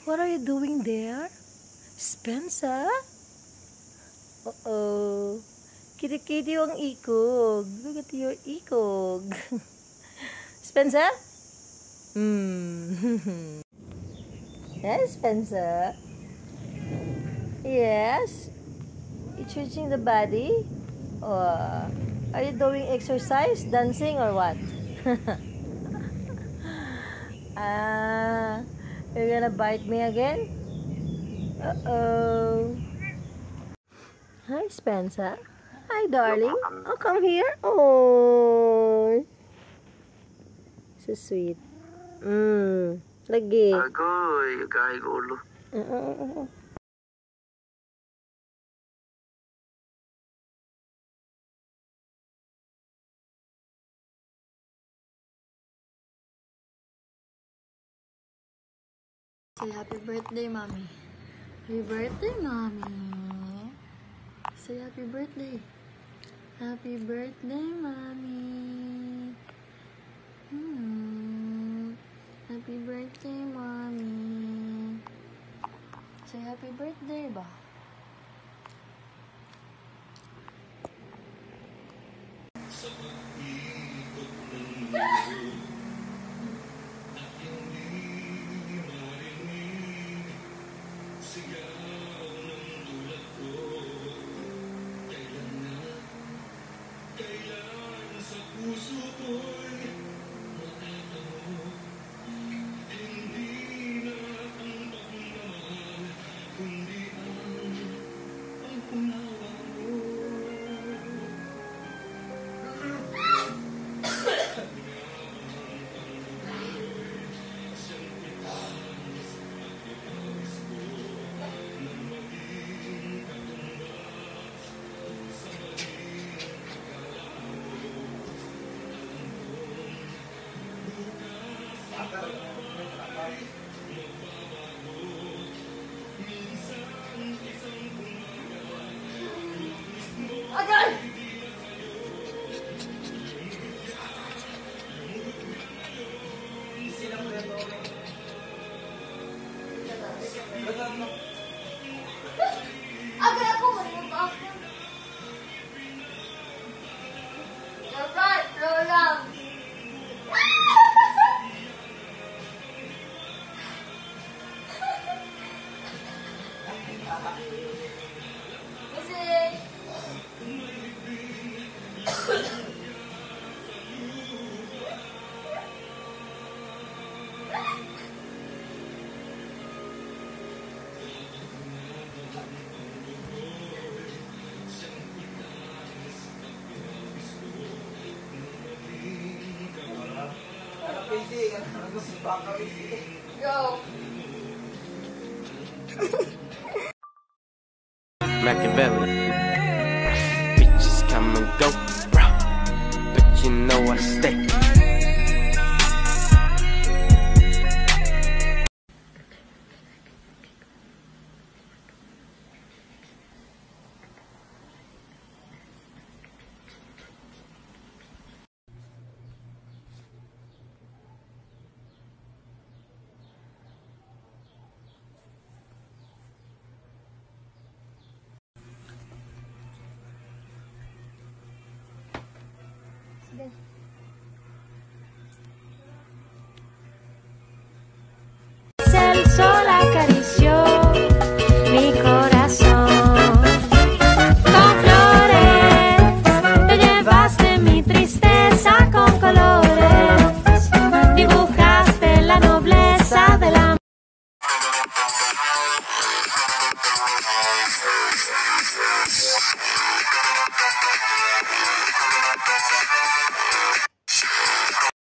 What are you doing there? Spencer? Uh-oh. Kitty-kitty ang ikog. Look at your ikog. Spencer? Yes, Spencer? Yes? You stretching the body? Or are you doing exercise, dancing, or what? You're gonna bite me again? Uh-oh. Hi, Spencer. Hi, darling. Oh, come here. Oh, so sweet. Lagi. Agoy, kahit ulo. Say happy birthday, mommy. Happy birthday, mommy. Say happy birthday. Happy birthday, mommy. Happy birthday, mommy. Say happy birthday ba? Agad ako, malimut ako. Dapat, rolang. Kasi... Go. Machiavelli. Bitches come and go, bro. But you know I stay.